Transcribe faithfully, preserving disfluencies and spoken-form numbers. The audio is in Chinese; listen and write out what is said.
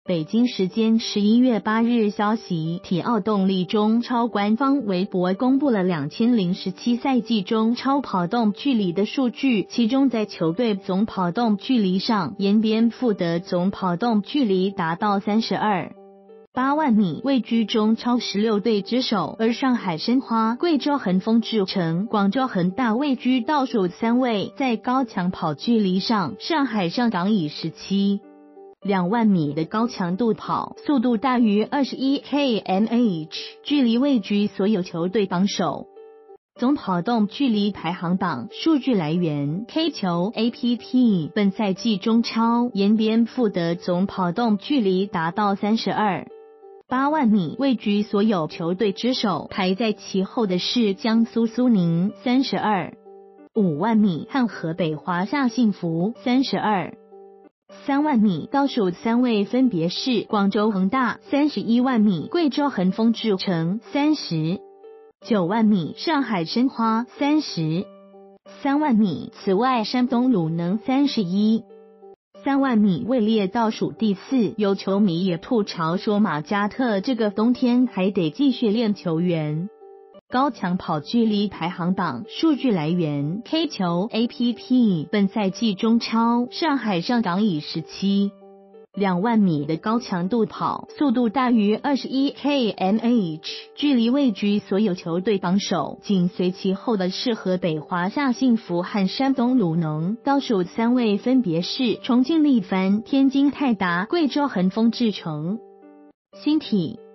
北京时间十一月八日消息，体奥动力中超官方微博公布了两千零十七赛季中超跑动距离的数据，其中在球队总跑动距离上，延边富德总跑动距离达到三十二点八万米，位居中超十六队之首，而上海申花、贵州恒丰智诚、广州恒大位居倒数三位。在高强跑距离上，上海上港以十七点两万米的高强度跑，速度大于二十一 K M H， 距离位居所有球队榜首。总跑动距离排行榜数据来源 K 球 A P P， 本赛季中超延边富德总跑动距离达到三十二点八万米，位居所有球队之首，排在其后的是江苏苏宁三十二点五万米和河北华夏幸福三十二点三万米，倒数三位分别是广州恒大三十一万米、贵州恒丰智诚三十九万米、上海申花三十三万米。此外，山东鲁能三十一三万米位列倒数第四。有球迷也吐槽说，马加特这个冬天还得继续练球员。高强跑距离排行榜数据来源 K 球 A P P， 本赛季中超上海上港以十七点两万米的高强度跑，速度大于二十一 K M H， 距离位居所有球队榜首，紧随其后的是河北华夏幸福和山东鲁能，倒数三位分别是重庆力帆、天津泰达、贵州恒丰智诚。新体